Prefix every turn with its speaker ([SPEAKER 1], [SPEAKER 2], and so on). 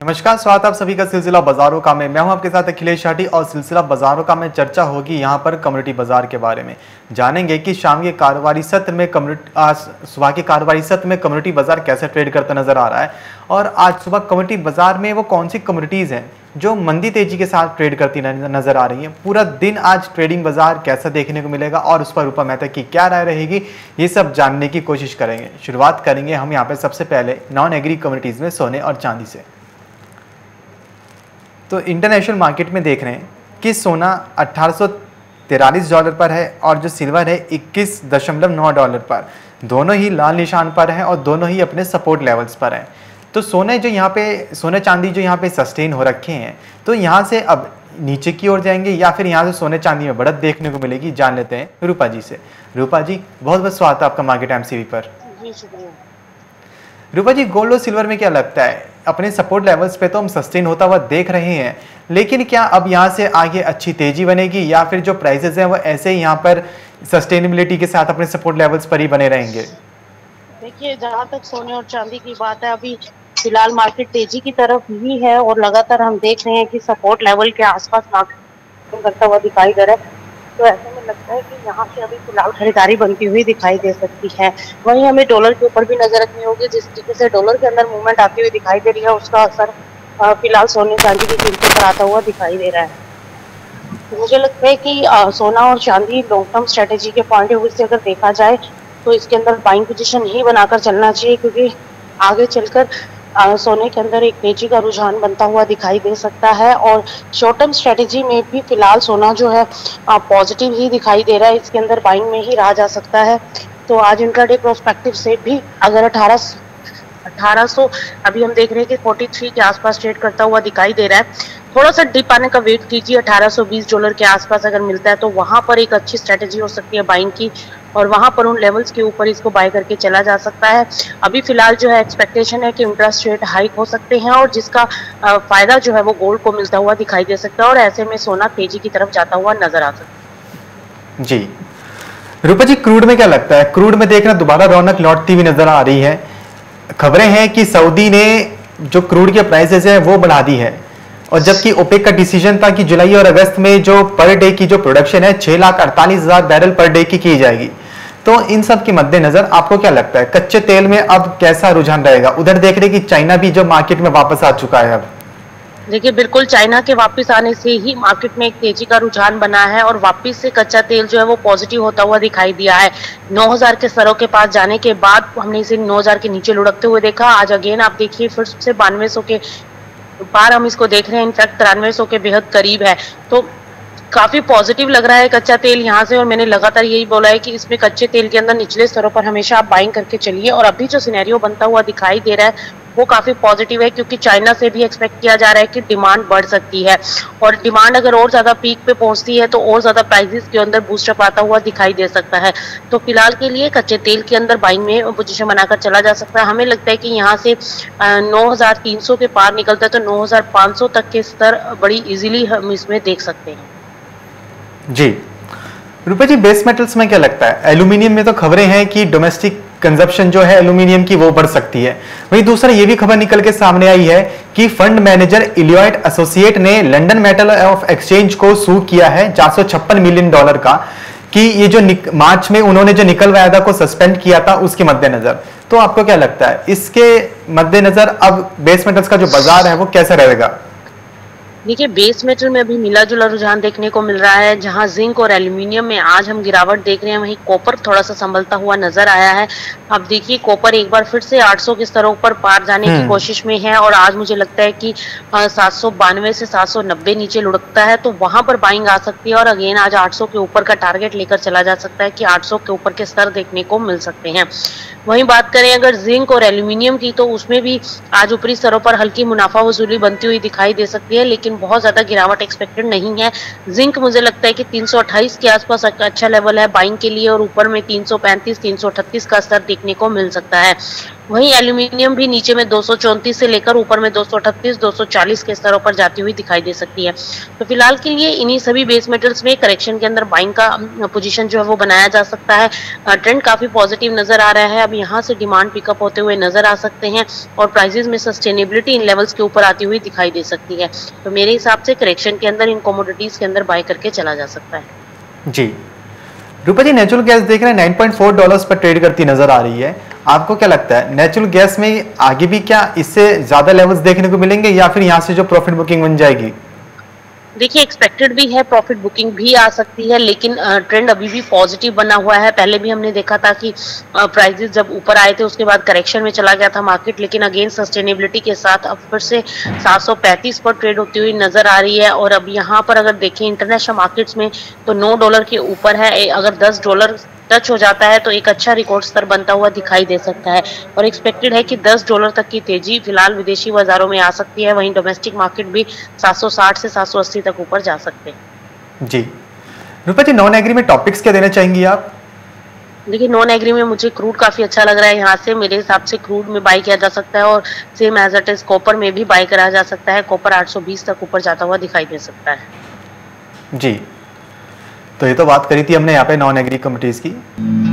[SPEAKER 1] नमस्कार, स्वागत है आप सभी का सिलसिला बाजारों का मैं हूं आपके साथ अखिलेश शाटी और सिलसिला बाजारों का में चर्चा होगी यहां पर कम्युनिटी बाजार के बारे में। जानेंगे कि शाम के कारोबारी सत्र में सुबह के कारोबारी सत्र में कम्युनिटी बाजार कैसे ट्रेड करता नजर आ रहा है और आज सुबह कम्युनिटी बाजार में वो कौन सी कम्युनिटीज़ हैं जो मंदी तेजी के साथ ट्रेड करती नजर आ रही है। पूरा दिन आज ट्रेडिंग बाजार कैसा देखने को मिलेगा और उस पर रूपा मेहता की क्या राय रहेगी, ये सब जानने की कोशिश करेंगे। शुरुआत करेंगे हम यहाँ पे सबसे पहले नॉन एग्री कम्युनिटीज़ में सोने और चांदी से। तो इंटरनेशनल मार्केट में देख रहे हैं कि सोना $1843 पर है और जो सिल्वर है $21.9 पर। दोनों ही लाल निशान पर हैं और दोनों ही अपने सपोर्ट लेवल्स पर हैं। तो सोने चांदी जो यहाँ पे सस्टेन हो रखे हैं, तो यहाँ से अब नीचे की ओर जाएंगे या फिर यहाँ से सोने चांदी में बढ़त देखने को मिलेगी, जान लेते हैं रूपा जी से। रूपा जी, बहुत बहुत स्वागत है आपका मार्केट एमसीवी पर।
[SPEAKER 2] जी शुक्रिया।
[SPEAKER 1] रूपा जी, गोल्ड और सिल्वर में क्या लगता है, अपने सपोर्ट लेवल्स पे तो हम सस्टेन होता हुआ देख रहे हैं, लेकिन क्या अब यहाँ से आगे अच्छी तेजी बनेगी या फिर जो प्राइसेस हैं वो ऐसे ही यहाँ पर सस्टेनेबिलिटी के साथ अपने सपोर्ट लेवल्स पर ही बने रहेंगे?
[SPEAKER 2] देखिए, जहाँ तक सोने और चांदी की बात है, अभी फिलहाल मार्केट तेजी की तरफ ही है और लगातार हम देख रहे हैं कि सपोर्ट लेवल के आसपास मार्केट करता हुआ दिखाई दे रहा है। तो ऐसे में लगता है कि यहाँ से अभी फिलहाल खरीदारी बनती हुई दिखाई दे सकती है। वहीं हमें डॉलर के ऊपर भी नजर रखनी होगी। जिस तरीके से डॉलर के अंदर मूवमेंट आती हुई दिखाई दे रही है, उसका असर फिलहाल सोने चांदी की कीमतों पर आता हुआ दिखाई दे रहा है। तो मुझे लगता है कि सोना और चांदी लॉन्ग टर्म स्ट्रेटेजी के पॉइंट ऑफ व्यू से अगर देखा जाए तो इसके अंदर बाइंग पोजीशन ही बनाकर चलना चाहिए, क्योंकि आगे चलकर सोने के अंदर एक तेजी का रुझान बनता हुआ दिखाई दे सकता है। और शॉर्ट टर्म स्ट्रेटेजी में भी फिलहाल सोना जो है पॉजिटिव ही दिखाई दे रहा है, इसके अंदर बाइंग में ही रहा जा सकता है। तो आज इंट्राडे प्रोस्पेक्टिव से भी अगर 1800 अभी हम देख रहे हैं कि 43 के आसपास ट्रेड करता हुआ दिखाई दे रहा है। थोड़ा सा डिप आने का वेट कीजिए, $1820 के आसपास अगर मिलता है तो वहां पर एक अच्छी स्ट्रेटेजी हो सकती है बाइंग की, और वहां पर उन लेवल्स के ऊपर इसको बाय करके चला जा सकता है। अभी फिलहाल जो है एक्सपेक्टेशन है कि इंटरेस्ट रेट हाइक हो सकते हैं और जिसका फायदा जो है वो गोल्ड को मिलता हुआ दिखाई दे सकता है और ऐसे में सोना तेजी की तरफ जाता हुआ नजर आ सकता है।
[SPEAKER 1] जी रूपा जी, क्रूड में क्या लगता है? क्रूड में देखना दोबारा रौनक लौटती हुई नजर आ रही है। खबरें हैं कि सऊदी ने जो क्रूड के प्राइसेस है वो बढ़ा दी है, और जबकि ओपेक का डिसीजन था कि जुलाई और अगस्त में जो पर डे की जो प्रोडक्शन है 6,48,000 बैरल पर डे की जाएगी। तो इन सब के मद्देनजर आपको क्या लगता है कच्चे तेल में अब कैसा रुझान रहेगा? उधर देख रहे कि चाइना भी जो मार्केट में वापस आ चुका है। अब
[SPEAKER 2] देखिए, बिल्कुल चाइना के वापस आने से ही मार्केट में एक तेजी का रुझान बना है और वापस से कच्चा तेल जो है वो पॉजिटिव होता हुआ दिखाई दिया है। 9,000 के स्तरों के पास जाने के बाद हमने इसे 9,000 के नीचे लुढ़कते हुए देखा। आज अगेन आप देखिए फिर से 9200 के पार हम इसको देख रहे हैं। इनफैक्ट 9300 के बेहद करीब है। तो काफी पॉजिटिव लग रहा है कच्चा तेल यहाँ से, और मैंने लगातार यही बोला है कि इसमें कच्चे तेल के अंदर निचले स्तरों पर हमेशा आप बाइंग करके चलिए। और अभी जो सिनेरियो बनता हुआ दिखाई दे रहा है वो काफी पॉजिटिव है, क्योंकि चाइना से भी एक्सपेक्ट किया जा रहा है कि डिमांड बढ़ सकती है, और डिमांड अगर और ज्यादा पीक पे पहुंचती है तो और ज्यादा प्राइसेस के अंदर बूस्टअप आता हुआ दिखाई दे सकता है। तो फिलहाल के लिए कच्चे तेल के अंदर बाइंग में पोजीशन बनाकर चला जा सकता है। हमें लगता है कि यहाँ से 9,300 के पार निकलता है तो 9,500 तक के स्तर बड़ी इजीली हम इसमें देख सकते हैं।
[SPEAKER 1] जी रूपा जी, बेस मेटल्स में क्या लगता है? एल्यूमिनियम में तो खबरें हैं कि डोमेस्टिक कंजप्शन जो है एल्यूमिनियम की वो बढ़ सकती है। वहीं दूसरा ये भी खबर निकल के सामने आई है कि फंड मैनेजर इलियॉट एसोसिएट ने लंदन मेटल ऑफ एक्सचेंज को सू किया है $456 मिलियन का, कि ये जो मार्च में उन्होंने जो निकल वायदा को सस्पेंड किया था उसके मद्देनजर। तो आपको क्या लगता है इसके मद्देनजर अब बेस मेटल्स का जो बाजार है वो कैसा रहेगा?
[SPEAKER 2] देखिए, बेस मेटल में अभी मिला जुला रुझान देखने को मिल रहा है। जहां जिंक और एल्यूमिनियम में आज हम गिरावट देख रहे हैं, वहीं कॉपर थोड़ा सा संभलता हुआ नजर आया है। अब देखिए, कॉपर एक बार फिर से 800 के स्तरों पर पार जाने की कोशिश में है और आज मुझे लगता है कि 792 से 790 नीचे लुढ़कता है, तो वहां पर बाइंग आ सकती है। और अगेन आज 800 के ऊपर का टारगेट लेकर चला जा सकता है कि 800 के ऊपर के स्तर देखने को मिल सकते हैं। वहीं बात करें अगर जिंक और एल्यूमिनियम की, तो उसमें भी आज ऊपरी स्तरों पर हल्की मुनाफा वसूली बनती हुई दिखाई दे सकती है, लेकिन बहुत ज्यादा गिरावट एक्सपेक्टेड नहीं है। जिंक मुझे लगता है कि 328 के आसपास अच्छा लेवल है बाइंग के लिए, और ऊपर में 335 338 का स्तर देखने को मिल सकता है। वहीं एल्यूमिनियम भी नीचे में 234 से लेकर ऊपर में 238, 240 के स्तरों पर जाती हुई दिखाई दे सकती है। तो फिलहाल के लिए इन्हीं सभी बेस मेटल्स में करेक्शन के अंदर बाइंग का पोजीशन जो है वो बनाया जा सकता है। ट्रेंड काफी पॉजिटिव नजर आ रहा है। अब यहाँ से डिमांड पिकअप होते हुए नजर आ सकते हैं और प्राइसेस में सस्टेनेबिलिटी इन लेवल्स के ऊपर आती हुई दिखाई दे सकती है। तो मेरे हिसाब से करेक्शन के अंदर इन कमोडिटीज के अंदर बाय करके चला जा सकता है।
[SPEAKER 1] जी रूपा जी, नेचुरल गैस देख रहे हैं $9.4 पर ट्रेड करती नजर आ रही है। आपको क्या लगता है नेचुरल गैस में आगे भी क्या इससे ज्यादा लेवल्स देखने को मिलेंगे या फिर यहाँ से जो प्रॉफिट बुकिंग बन जाएगी?
[SPEAKER 2] देखिए एक्सपेक्टेड भी है, प्रॉफिट बुकिंग भी आ सकती है, लेकिन ट्रेंड अभी भी पॉजिटिव बना हुआ है। पहले भी हमने देखा था कि प्राइसेस जब ऊपर आए थे उसके बाद करेक्शन में चला गया था मार्केट, लेकिन अगेन सस्टेनेबिलिटी के साथ अब फिर से 735 पर ट्रेड होती हुई नजर आ रही है। और अब यहाँ पर अगर देखें इंटरनेशनल मार्केट्स में तो $9 के ऊपर है। अगर $10 टच हो जाता है तो एक अच्छा रिकॉर्ड स्तर बनता हुआ दिखाई दे सकता है और एक्सपेक्टेड है कि $10 तक की तेजी फिलहाल विदेशी बाजारों में आ सकती है। वहीं डोमेस्टिक मार्केट भी 760 से 780 तक ऊपर जा सकते हैं।
[SPEAKER 1] जी रूपा जी, नॉन एग्री में टॉपिक्स क्या देना चाहेंगी आप?
[SPEAKER 2] देखिए नॉन एग्री में मुझे क्रूड काफी अच्छा लग रहा है। यहाँ से मेरे हिसाब से क्रूड में बाय किया जा सकता है और same as it is copper में भी बाय करा जा सकता है। कॉपर 820 तक ऊपर जाता हुआ दिखाई दे सकता है।
[SPEAKER 1] जी तो ये तो बात करी थी हमने यहाँ पे नॉन एग्री कमोडिटीज की।